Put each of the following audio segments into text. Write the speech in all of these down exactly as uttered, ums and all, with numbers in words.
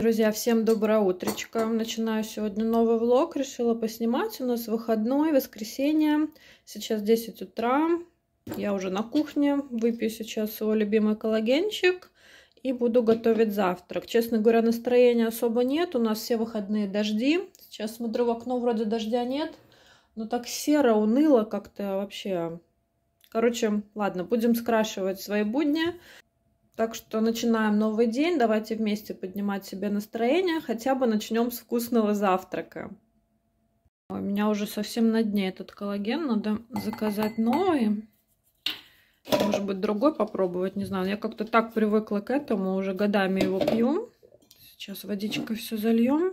Друзья, всем доброе утречко. Начинаю сегодня новый влог. Решила поснимать. У нас выходной, воскресенье. Сейчас десять утра. Я уже на кухне. Выпью сейчас свой любимый коллагенчик. И буду готовить завтрак. Честно говоря, настроения особо нет. У нас все выходные дожди. Сейчас смотрю в окно, вроде дождя нет. Но так серо, уныло как-то вообще. Короче, ладно, будем скрашивать свои будни. Так что начинаем новый день. Давайте вместе поднимать себе настроение. Хотя бы начнем с вкусного завтрака. У меня уже совсем на дне этот коллаген. Надо заказать новый. Может быть, другой попробовать. Не знаю. Я как-то так привыкла к этому. Уже годами его пью. Сейчас водичкой все зальем.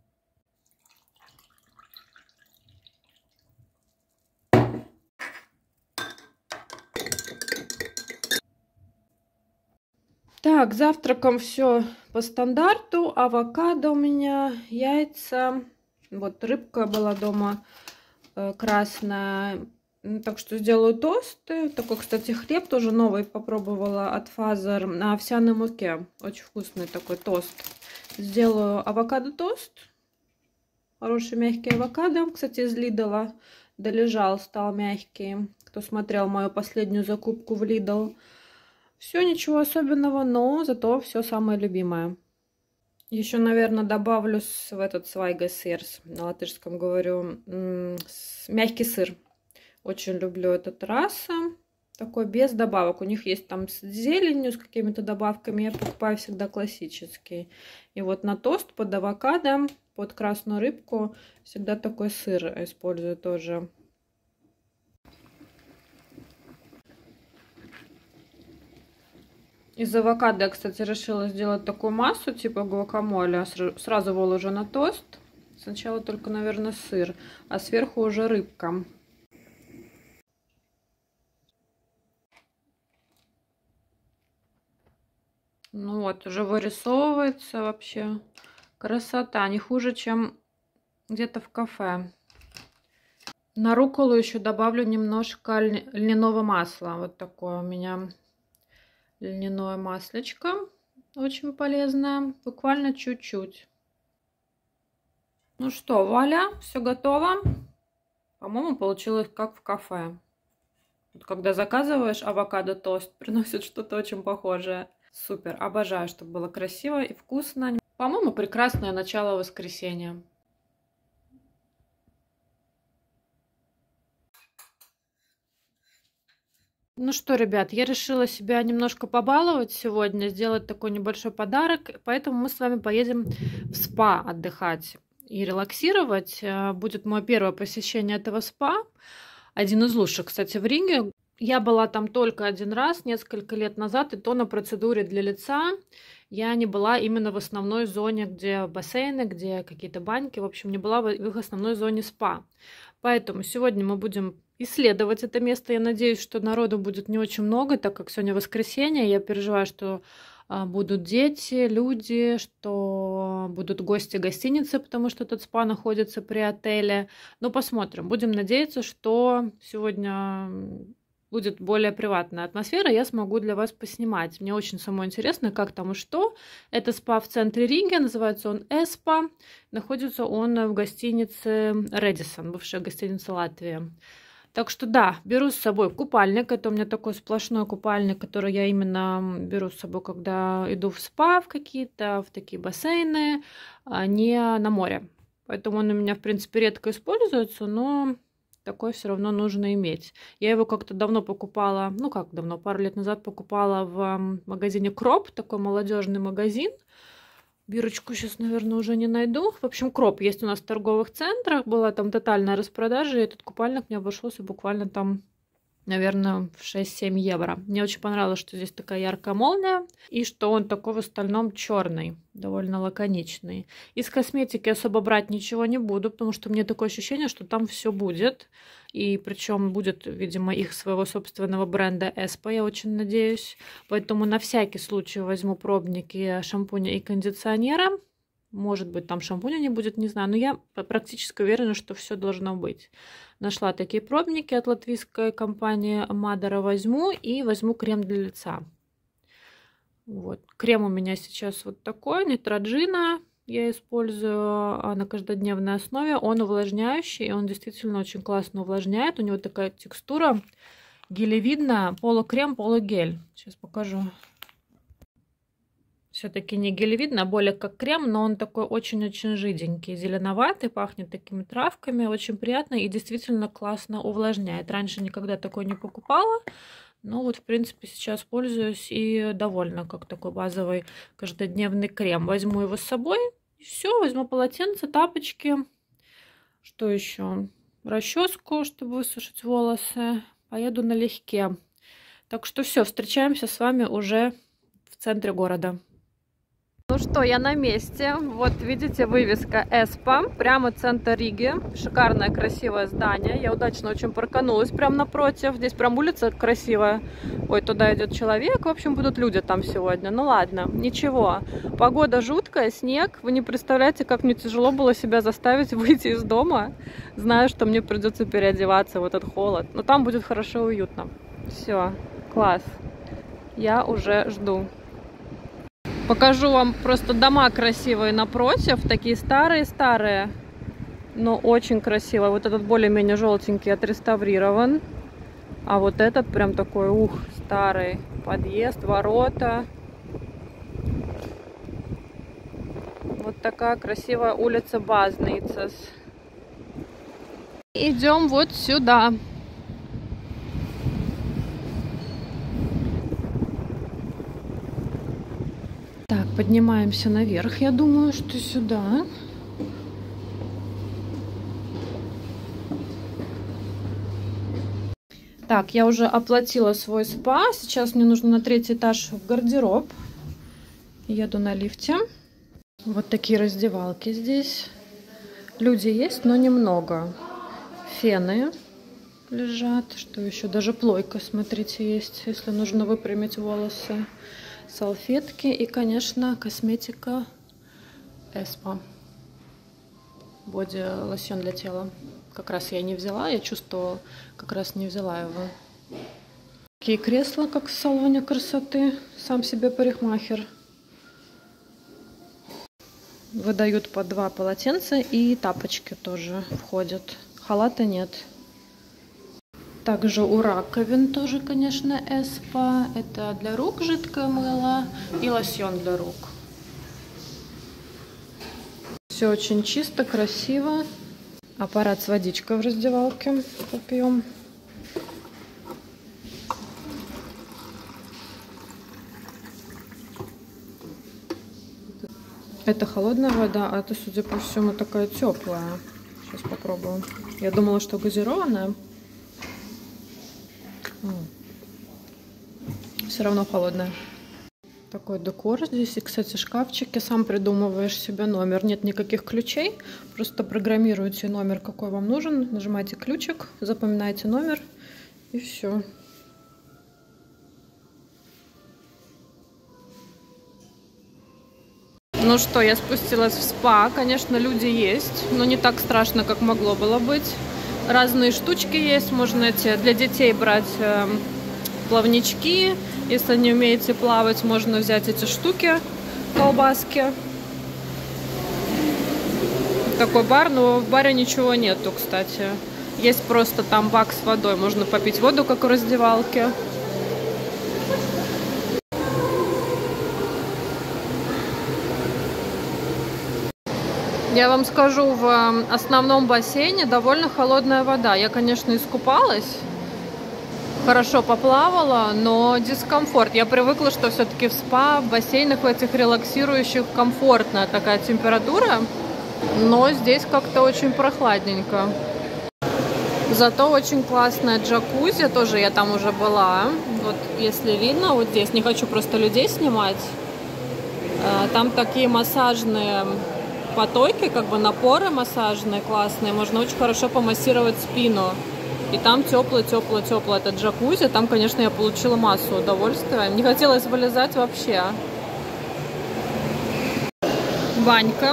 Так, завтраком все по стандарту. Авокадо у меня, яйца. Вот рыбка была дома э, красная. Так что сделаю тосты. Такой, кстати, хлеб тоже новый попробовала от Фазер на овсяной муке. Очень вкусный такой тост. Сделаю авокадо-тост. Хороший мягкий авокадо. Кстати, из Лидла долежал, стал мягкий. Кто смотрел мою последнюю закупку в Лидл. Все, ничего особенного, но зато все самое любимое. Еще, наверное, добавлю в этот свайгасирс, на латышском говорю, мягкий сыр. Очень люблю этот раса. Такой без добавок. У них есть там с зеленью, с какими-то добавками. Я покупаю всегда классический. И вот на тост под авокадо, под красную рыбку всегда такой сыр использую тоже. Из авокадо я, кстати, решила сделать такую массу, типа гуакамоле. Сразу выложу на тост. Сначала только, наверное, сыр, а сверху уже рыбка. Ну вот, уже вырисовывается вообще. Красота, не хуже, чем где-то в кафе. На рукколу еще добавлю немножко льняного масла. Вот такое у меня льняное маслечко, очень полезное, буквально чуть-чуть. Ну что, вуаля, все готово. По-моему, получилось как в кафе. Вот когда заказываешь авокадо-тост, приносит что-то очень похожее. Супер, обожаю, чтобы было красиво и вкусно. По-моему, прекрасное начало воскресенья. Ну что, ребят, я решила себя немножко побаловать сегодня, сделать такой небольшой подарок, поэтому мы с вами поедем в спа отдыхать и релаксировать. Будет мое первое посещение этого спа, один из лучших, кстати, в Риге. Я была там только один раз, несколько лет назад, и то на процедуре для лица. Я не была именно в основной зоне, где бассейны, где какие-то баньки, в общем, не была в их основной зоне спа. Поэтому сегодня мы будем исследовать это место. Я надеюсь, что народу будет не очень много, так как сегодня воскресенье. Я переживаю, что а, будут дети, люди, что будут гости гостиницы, потому что этот спа находится при отеле. Но посмотрим. Будем надеяться, что сегодня будет более приватная атмосфера, я смогу для вас поснимать. Мне очень самой интересно, как там и что. Это спа в центре Риги, называется он Эспа. Находится он в гостинице Редисон, бывшая гостиница Латвии. Так что да, беру с собой купальник. Это у меня такой сплошной купальник, который я именно беру с собой, когда иду в спа в какие-то, в такие бассейны, а не на море. Поэтому он у меня, в принципе, редко используется, но такой все равно нужно иметь. Я его как-то давно покупала, ну как давно, пару лет назад покупала в магазине Кроп, такой молодежный магазин. Бирочку сейчас, наверное, уже не найду. В общем, Кроп есть у нас в торговых центрах, была там тотальная распродажа, и этот купальник мне обошелся буквально там, наверное, в шесть-семь евро. Мне очень понравилось, что здесь такая яркая молния, и что он такой в остальном черный, довольно лаконичный. Из косметики особо брать ничего не буду, потому что мне такое ощущение, что там все будет. И причем будет, видимо, их своего собственного бренда Эспа, я очень надеюсь. Поэтому на всякий случай возьму пробники шампуня и кондиционера. Может быть, там шампуня не будет, не знаю. Но я практически уверена, что все должно быть. Нашла такие пробники от латвийской компании Мадара, возьму. И возьму крем для лица. Вот. Крем у меня сейчас вот такой, Neutrogena. Я использую на каждодневной основе. Он увлажняющий, и он действительно очень классно увлажняет. У него такая текстура гелевидная, полукрем, полугель. Сейчас покажу. Все-таки не гелевидно, а более как крем, но он такой очень-очень жиденький, зеленоватый, пахнет такими травками, очень приятно и действительно классно увлажняет. Раньше никогда такой не покупала, но вот в принципе сейчас пользуюсь и довольна, как такой базовый каждодневный крем. Возьму его с собой и все, возьму полотенце, тапочки, что еще, расческу, чтобы высушить волосы, поеду налегке. Так что все, встречаемся с вами уже в центре города. Ну что, я на месте. Вот видите, вывеска Эспа, прямо центр Риги. Шикарное, красивое здание. Я удачно очень парканулась прямо напротив. Здесь прям улица красивая. Ой, туда идет человек. В общем, будут люди там сегодня. Ну ладно, ничего. Погода жуткая, снег. Вы не представляете, как мне тяжело было себя заставить выйти из дома, зная, что мне придется переодеваться в этот холод. Но там будет хорошо и уютно. Все, класс. Я уже жду. Покажу вам просто дома красивые напротив, такие старые-старые, но очень красивые. Вот этот более-менее желтенький отреставрирован, а вот этот прям такой, ух, старый подъезд, ворота. Вот такая красивая улица Базницас. Идем вот сюда. Так, поднимаемся наверх, я думаю, что сюда. Так, я уже оплатила свой спа. Сейчас мне нужно на третий этаж в гардероб. Еду на лифте. Вот такие раздевалки здесь. Люди есть, но немного. Фены лежат. Что еще? Даже плойка, смотрите, есть, если нужно выпрямить волосы. Салфетки и, конечно, косметика Эспа. Боди-лосьон для тела. Как раз я не взяла, я чувствовала, как раз не взяла его. Такие кресла, как в салоне красоты. Сам себе парикмахер. Выдают по два полотенца и тапочки тоже входят. Халата нет. Также у раковин тоже, конечно, Эспа. Это для рук жидкое мыло и лосьон для рук. Все очень чисто, красиво. Аппарат с водичкой в раздевалке попьем. Это холодная вода, а это, судя по всему, такая теплая. Сейчас попробую. Я думала, что газированная. Все равно холодная. Такой декор здесь. И, кстати, шкафчики. Сам придумываешь себе номер. Нет никаких ключей. Просто программируете номер, какой вам нужен. Нажимаете ключик, запоминаете номер и все. Ну что, я спустилась в спа. Конечно, люди есть, но не так страшно, как могло было быть. Разные штучки есть. Можно эти для детей брать э, плавнички. Если не умеете плавать, можно взять эти штуки, колбаски. Такой бар, но в баре ничего нету, кстати. Есть просто там бак с водой. Можно попить воду, как в раздевалке. Я вам скажу, в основном бассейне довольно холодная вода. Я, конечно, искупалась, хорошо поплавала, но дискомфорт. Я привыкла, что все-таки в спа, в бассейнах в этих релаксирующих комфортная такая температура, но здесь как-то очень прохладненько. Зато очень классная джакузи, тоже я там уже была. Вот если видно, вот здесь, не хочу просто людей снимать. Там такие массажные потоки, как бы напоры массажные классные, можно очень хорошо помассировать спину. И там тепло-тепло-тепло это джакузи. Там, конечно, я получила массу удовольствия. Не хотелось вылезать вообще. Банька.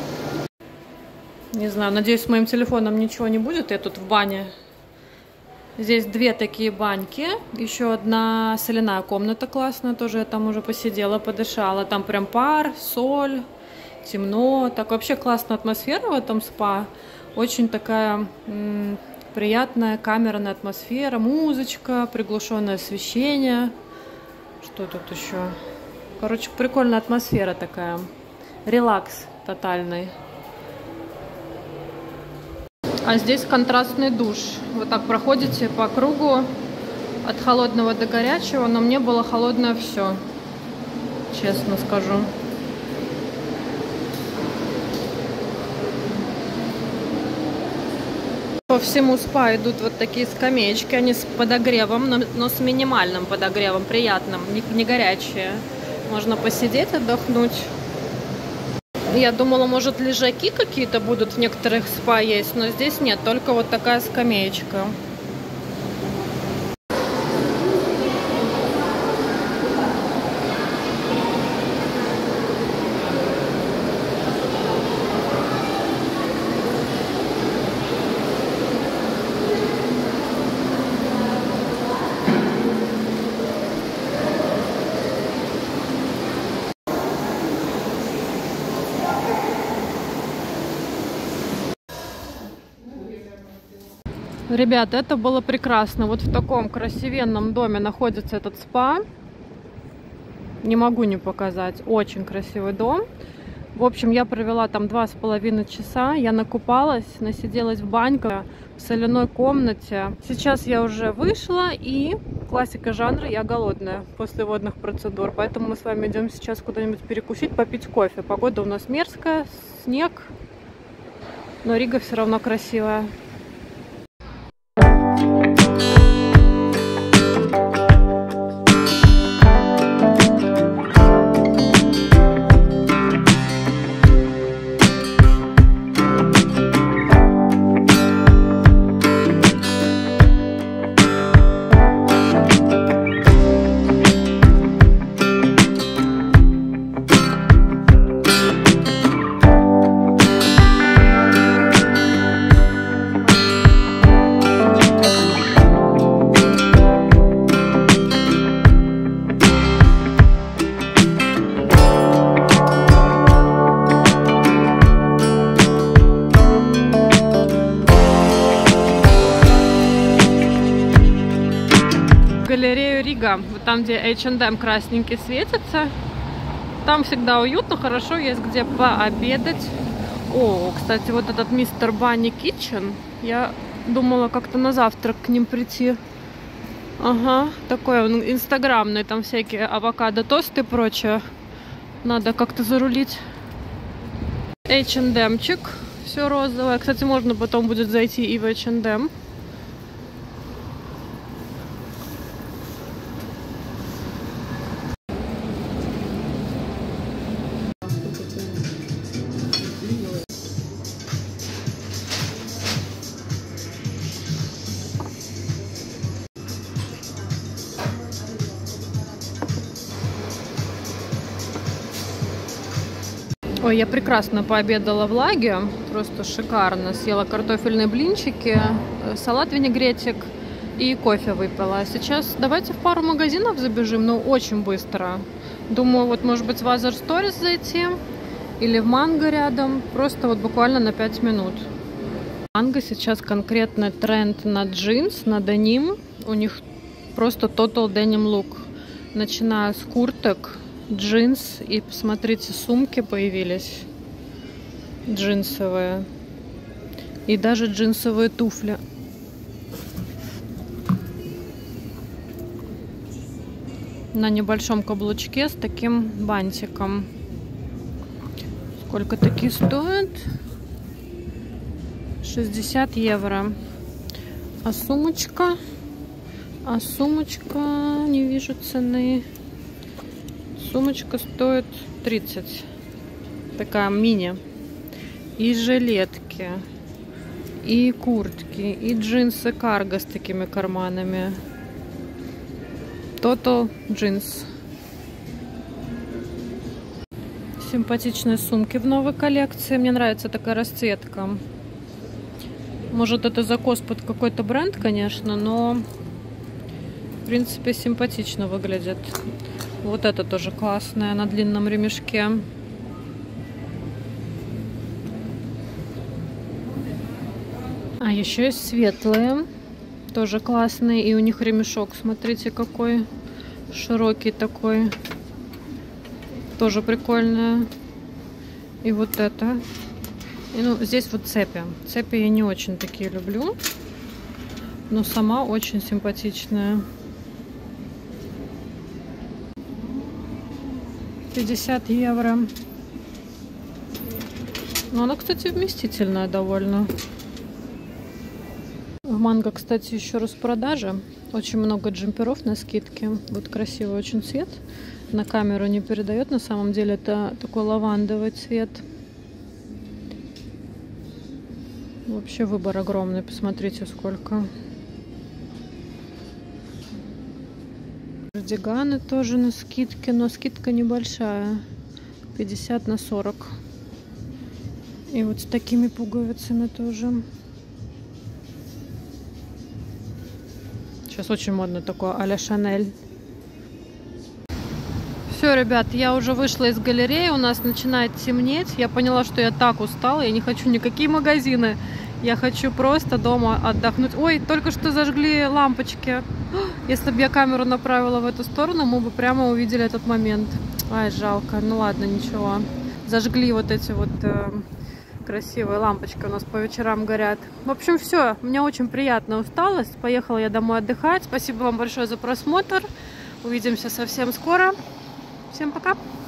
Не знаю, надеюсь, с моим телефоном ничего не будет. Я тут в бане Здесь две такие баньки. Еще одна соляная комната классная. Тоже я там уже посидела, подышала. Там прям пар, соль, темно. Так вообще классная атмосфера в этом спа. Очень такая м, приятная камерная атмосфера. Музычка, приглушенное освещение. Что тут еще? Короче, прикольная атмосфера такая. Релакс тотальный. А здесь контрастный душ. Вы так проходите по кругу от холодного до горячего, но мне было холодное все, честно скажу. По всему спа идут вот такие скамеечки, они с подогревом, но, но с минимальным подогревом, приятным, не, не горячие. Можно посидеть, отдохнуть. Я думала, может, лежаки какие-то будут в некоторых спа есть, но здесь нет, только вот такая скамеечка. Ребята, это было прекрасно. Вот в таком красивенном доме находится этот спа. Не могу не показать. Очень красивый дом. В общем, я провела там два с половиной часа. Я накупалась, насиделась в баньке, в соляной комнате. Сейчас я уже вышла, и классика жанра, я голодная после водных процедур. Поэтому мы с вами идем сейчас куда-нибудь перекусить, попить кофе. Погода у нас мерзкая, снег. Но Рига все равно красивая. Галерею Рига, вот там, где эйч энд эм красненький светится. Там всегда уютно, хорошо, есть где пообедать. О, кстати, вот этот мистер Банни Китчен, я думала как-то на завтрак к ним прийти. Ага, такой он инстаграмный, там всякие авокадо-тосты и прочее. Надо как-то зарулить. эйч энд эм-чик, все розовое. Кстати, можно потом будет зайти и в эйч энд эм. Ой, я прекрасно пообедала в Лаге, просто шикарно. Съела картофельные блинчики, салат-винегретик и кофе выпила. Сейчас давайте в пару магазинов забежим, но очень быстро. Думаю, вот может быть в Other Stories зайти или в Манго рядом, просто вот буквально на пять минут. Манго сейчас конкретный тренд на джинс, на деним. У них просто total denim look, начиная с курток, джинс, и посмотрите, сумки появились джинсовые и даже джинсовые туфли. На небольшом каблучке с таким бантиком. Сколько такие стоят? шестьдесят евро. А сумочка? А сумочка, не вижу цены. Сумочка стоит тридцать. Такая мини. И жилетки, и куртки, и джинсы карго с такими карманами. Total джинс. Симпатичные сумки в новой коллекции. Мне нравится такая расцветка. Может, это закос под какой-то бренд, конечно, но в принципе симпатично выглядит. Вот это тоже классное на длинном ремешке. А еще есть светлые, тоже классные, и у них ремешок, смотрите, какой широкий такой, тоже прикольная. И вот это. И, ну, здесь вот цепи. Цепи я не очень такие люблю, но сама очень симпатичная. пятьдесят евро. Но она, кстати, вместительная довольно. В Манго, кстати, еще распродажа. Очень много джемперов на скидке. Вот красивый очень цвет. На камеру не передает. На самом деле это такой лавандовый цвет. Вообще выбор огромный. Посмотрите, сколько. Кардиганы тоже на скидке, но скидка небольшая. пятьдесят на сорок. И вот с такими пуговицами тоже. Сейчас очень модно такое а-ля Шанель. Все, ребят, я уже вышла из галереи. У нас начинает темнеть. Я поняла, что я так устала. Я не хочу никакие магазины. Я хочу просто дома отдохнуть. Ой, только что зажгли лампочки. Если бы я камеру направила в эту сторону, мы бы прямо увидели этот момент. Ай, жалко. Ну ладно, ничего. Зажгли вот эти вот э, красивые лампочки у нас по вечерам горят. В общем, все. У меня очень приятная усталость. Поехала я домой отдыхать. Спасибо вам большое за просмотр. Увидимся совсем скоро. Всем пока.